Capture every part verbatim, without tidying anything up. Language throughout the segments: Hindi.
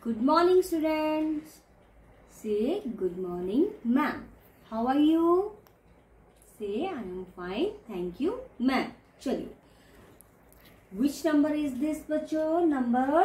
Good morning, students. Say good morning, ma'am. How are you? Say I am fine. Thank you, ma'am. चलिए, which number is this बच्चों? Number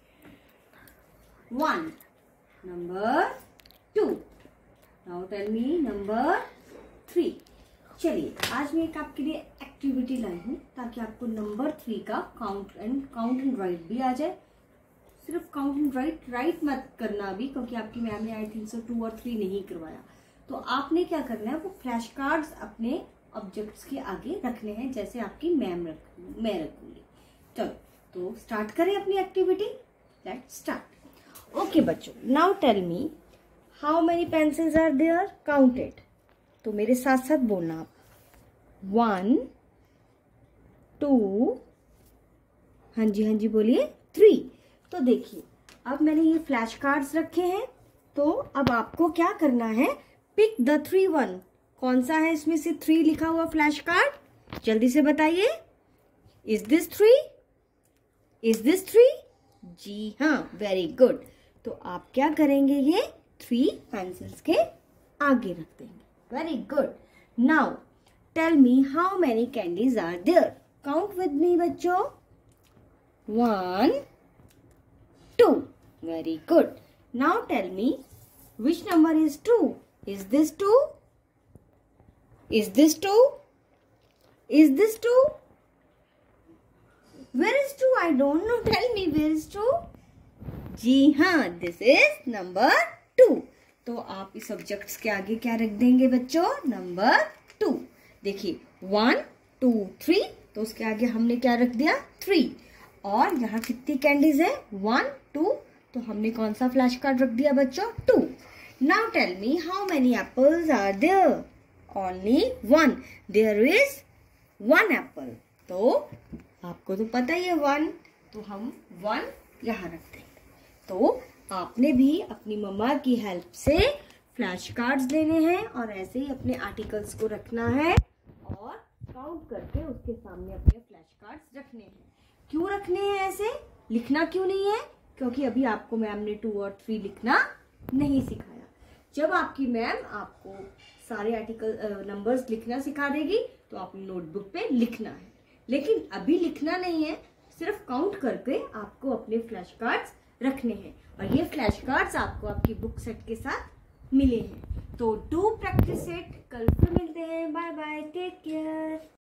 one. Number two. Now tell me number three. चलिए, आज मैं एक आपके लिए एक्टिविटी लाई हूँ ताकि आपको नंबर थ्री का count and count and write भी आ जाए। सिर्फ काउंट एंड राइट राइट मत करना अभी, क्योंकि आपकी मैम ने आई थिंक सो टू और थ्री नहीं करवाया। तो आपने क्या करना है, वो फ्लैश कार्ड्स अपने ऑब्जेक्ट्स के आगे रखने हैं, जैसे आपकी मैम रख मैं रखूंगी। चलो तो स्टार्ट करें अपनी एक्टिविटी। Let's start. ओके बच्चों, now tell me how many pencils are there, counted. तो मेरे साथ साथ बोलना आप, वन टू, हाँ जी हाँ जी बोलिए, थ्री। तो देखिए, अब मैंने ये फ्लैश कार्ड्स रखे हैं, तो अब आपको क्या करना है, पिक द थ्री वन। कौन सा है इसमें से थ्री लिखा हुआ फ्लैश कार्ड, जल्दी से बताइए। Is this three? Is this three? जी हाँ, वेरी गुड। तो आप क्या करेंगे, ये थ्री पेंसिल्स के आगे रख देंगे। Very good. Now tell me how many candies are there. Count with me बच्चों। One two. Very good. Now tell me which number is two? Is this two? Is this two? Is this two? Where is two? I don't know. Tell me, where is two? जी हाँ, this is number two. तो आप इस ऑब्जेक्ट्स के आगे क्या रख देंगे बच्चों, नंबर टू। देखिए, वन टू थ्री, तो उसके आगे हमने क्या रख दिया, थ्री। और यहाँ कितनी कैंडीज है, वन टू, तो हमने कौन सा फ्लैश कार्ड रख दिया बच्चों, two. Now tell me how many apples are there. Only one. There is one apple. तो आपको तो पता ही है वन, तो हम वन यहाँ रख देंगे। तो आपने भी अपनी मम्मा की हेल्प से फ्लैश कार्ड्स लेने हैं और ऐसे ही अपने आर्टिकल्स को रखना है और काउंट करके उसके सामने अपने फ्लैश कार्ड्स रखने हैं। क्यों रखने हैं ऐसे, लिखना क्यों नहीं है? क्योंकि अभी आपको मैम ने टू और थ्री लिखना नहीं सिखाया। जब आपकी मैम आपको सारे आर्टिकल नंबर्स लिखना सिखा देगी तो आपने नोटबुक पे लिखना है, लेकिन अभी लिखना नहीं है, सिर्फ काउंट करके आपको अपने फ्लैश कार्ड्स रखने हैं। और ये फ्लैश कार्ड्स आपको आपकी बुक सेट के साथ मिले हैं। तो डू प्रैक्टिस इट। कल फिर मिलते हैं। Bye bye, take care.